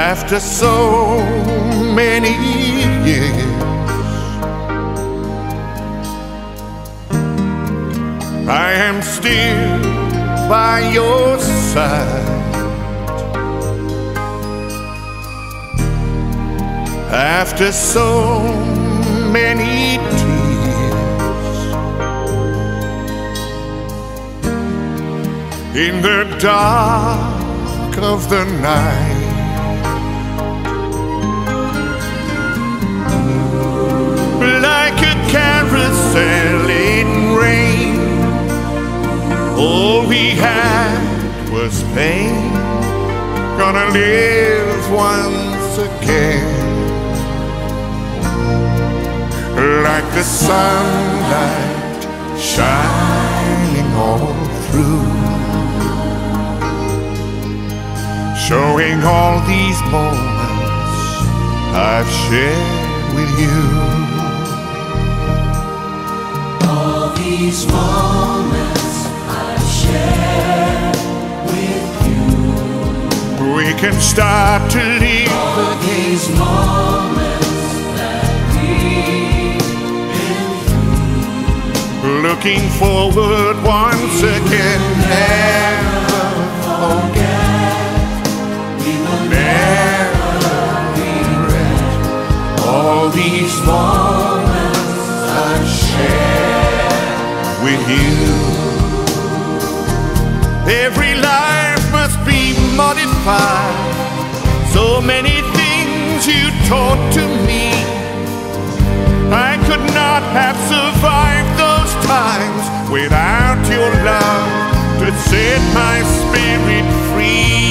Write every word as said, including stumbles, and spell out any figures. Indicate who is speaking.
Speaker 1: After so many years, I am still by your side. After so many tears, in the dark of the night, like a carousel in rain, all we had was pain. Gonna live once again, like the sunlight shining all through, showing all these moments I've shared with you.
Speaker 2: All these moments I've shared with you.
Speaker 1: We can start to live
Speaker 2: all these moments that we've been through,
Speaker 1: looking forward once again. Never forget,
Speaker 2: we will
Speaker 1: never regret
Speaker 2: all these moments I've shared
Speaker 1: with you. Every life must be modified. So many things you taught to me. I could not have survived those times without your love to set my spirit free.